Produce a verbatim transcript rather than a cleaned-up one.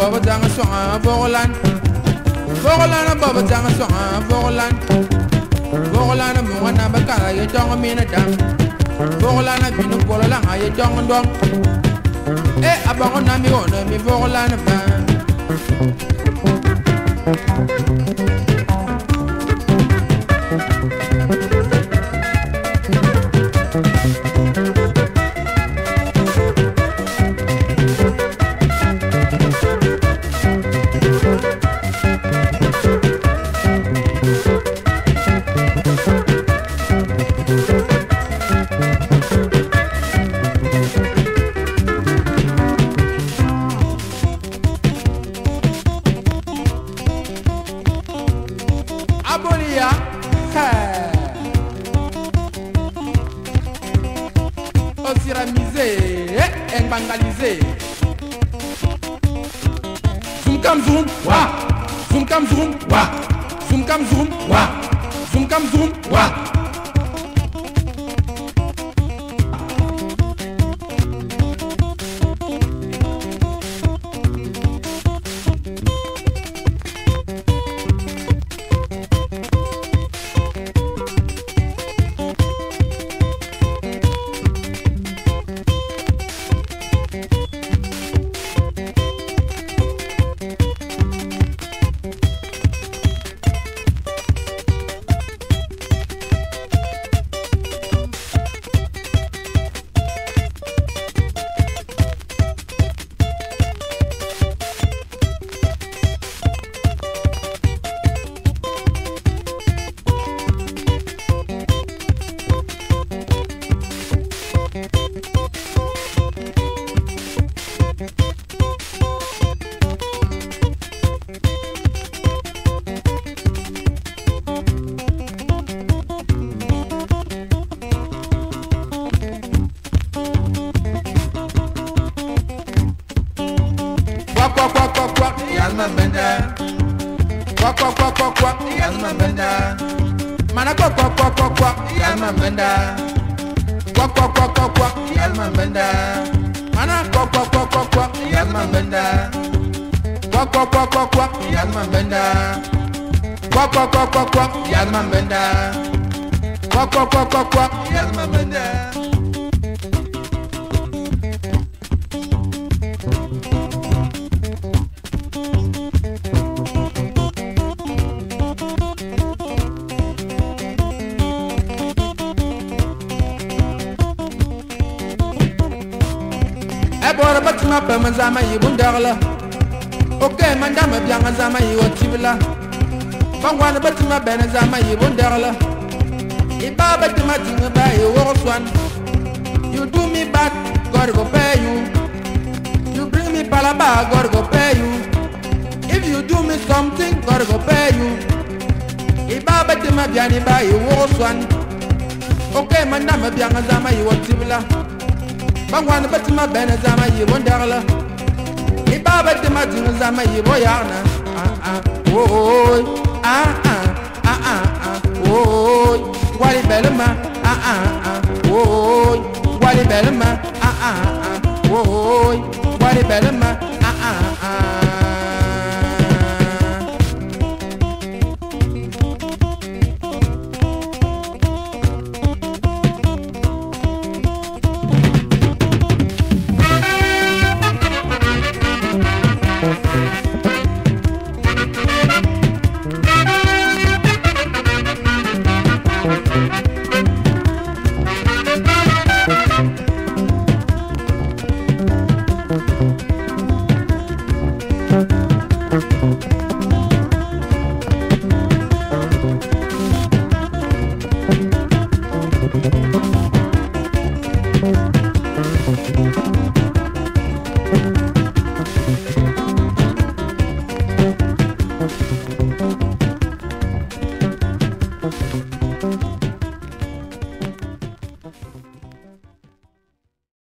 baba janga songa Vogolan Vogolan baba janga songa Vogolan Vogolan mwana bakara ye tonga mina dam Vogolan binu polola ye tonga ndong Eh abango na mi ona mi Vogolan ba Abolia, hey. Osiramisé, eh, bangalisé. Zoom cam zoom, wa. Zoom cam zoom, wa. Zoom cam zoom, wa. Zoom cam zoom, wa. Quack quack quack quack quack, Yasma Benda. Quack quack quack quack quack, Yasma Benda. Mana quack quack quack quack quack, Yasma Benda. Quack quack quack quack quack, Yasma Benda. Mana quack quack quack quack quack, Yasma Benda. Quack quack quack quack quack, Yasma Benda. Quack quack quack quack quack, Yasma Benda. Quack quack quack quack quack, Yasma Benda. Bora batima pe manzama yi bundagla Okay mandama bianga zama yi otibla Bangwana batima bena zama yi bundagla Iba batima tinga ba yi woroswan You do me bad, God go pay you You bring me palaba, God go pay you If you do me something, God go pay you Iba batima biani ba yi woroswan Okay mandama bianga zama yi otibla Bangwana batima bena zama yi bondagla Iba batima tinga zama yi boyarna Ah ah oh ah ah ah ah ah oh Wali belma ah ah ah oh Wali belma ah ah ah oh Wali belma ah ah ah Thank you.